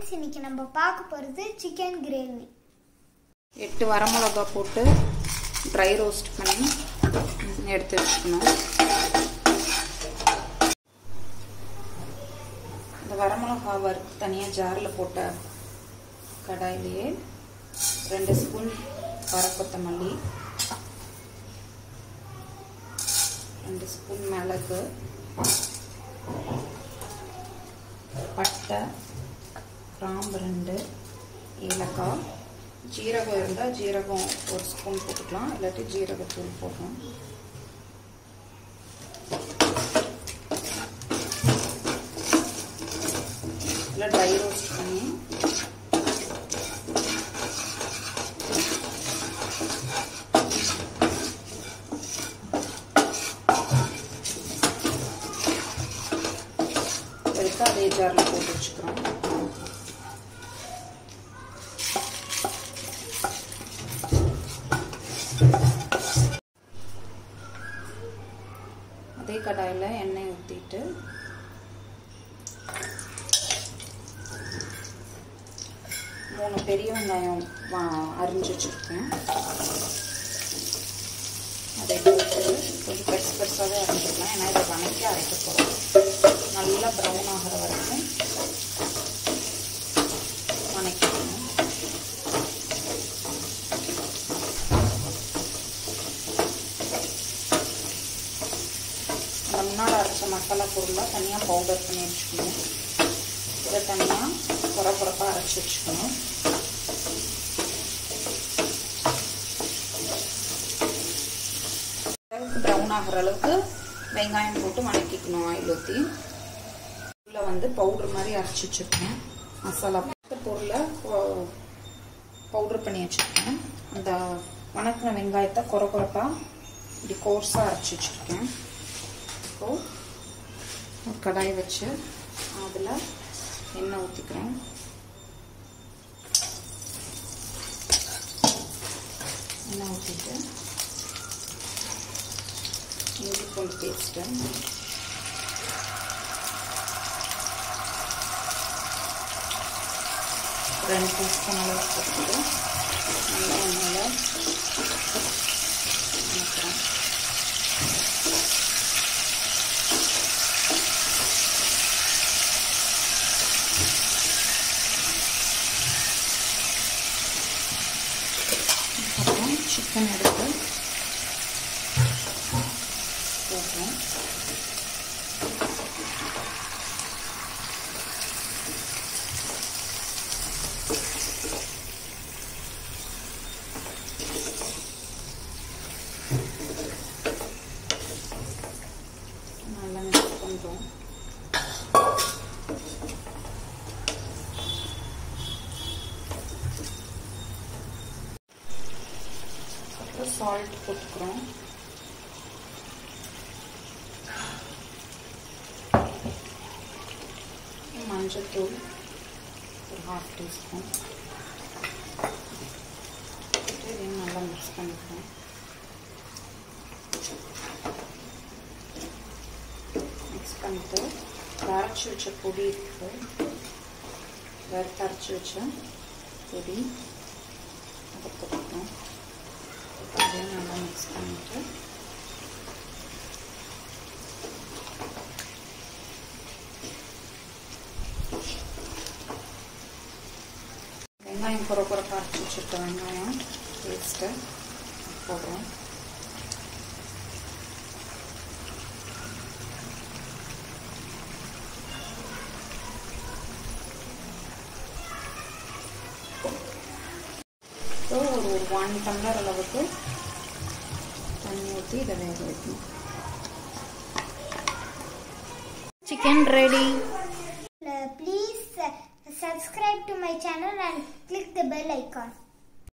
Friends இன்னைக்கு நம்ம பார்க்க போறது chicken gravy 8 வரமிளகாய் போட்டு ட்ரை ரோஸ்ட் பண்ணி எடுத்து வச்சுக்கணும். இந்த வரமிளகாய் வறுத்து தனியா ஜார்ல போட்ட கடாயிலேயே 2 ஸ்பூன் கொத்தமல்லி 2 ஸ்பூன் மிளகு பட்டை கிராம்பு 2 ஏலக்காய் ஜீரகம் இருந்தா ஜீரகம் 1 ஸ்பூன் போட்டுக்கலாம் இல்லாட்டி ஜீரகத்தூள் போடணும். இல்ல ட்ரை ரோஸ்ட் பண்ணி அதே ஜார்ல போட்டு வச்சுக்கிறோம். அதே கடாயில எண்ணெய் ஊத்திட்டு மூணு பெரிய வெங்காயம் அரிஞ்சு வச்சிருக்கேன். அதை போட்டு கொஞ்சம் பெருசாகவே அரைஞ்சிக்கலாம். ஏன்னா இதை வணக்கி அரைக்க போகிறோம். நல்லா ப்ரௌன் ஆகிற வரைக்கும் வணக்கிக்கணும். முன்னாடி அரைச்ச மசாலா பொருளாக தனியாக பவுடர் பண்ணி வச்சுக்கணும். இதை தனியாக குறைப்பாக அரைச்சி வச்சுக்கணும். ப்ரௌன் ஆகிற அளவுக்கு வெங்காயம் போட்டு வணக்கிக்கணும். ஆயில் ஊற்றி உள்ள வந்து பவுடர் மாதிரி அரைச்சி வச்சிருக்கேன். மசாலா பொருளை பவுடர் பண்ணி வச்சிருக்கேன். அந்த வணக்கின வெங்காயத்தை குறைப்பா இப்படி கோர்ஸாக அரைச்சி வச்சிருக்கேன். இப்போ கடாய் வச்சு அதில் எண்ணெய் ஊற்றிக்கிறேன். எண்ணெய் ஊற்றிட்டு இஞ்சி பூண்டு பேஸ்ட்டு 2 டீஸ்பூன் அளவு போட்டு நல்லா எண்ணெயில் வணக்கிறேன். அப்புறம் சிக்கன் எடுத்து போடுறோம். நல்லா மிக்ஸ் பண்ணுறோம். அப்புறம் சால்ட் போட்டுக்கிறோம். மஞ்சத்தூள் ஒரு 1/2 டீஸ்பூன் இதையும் நல்லா மிக்ஸ் பண்ணிக்கிறோம். மிக்ஸ் பண்ணிட்டு அரைச்சி வச்ச பொடி இருக்கு, அரைச்சி வச்ச பொடி அதை போட்டுக்கிறோம். அதையும் நல்லா மிக்ஸ் பண்ணிட்டு வெங்காயம் குறைப்பாக அரைச்சி வச்சுருக்க வெங்காயம் பேஸ்ட்டை போடுறோம். ஸோ ஒரு 1 டம்ளர் அளவுக்கு தண்ணி ஊற்றி இதை வேக வைக்கணும். Chicken ready. Please subscribe to my channel and click the bell icon.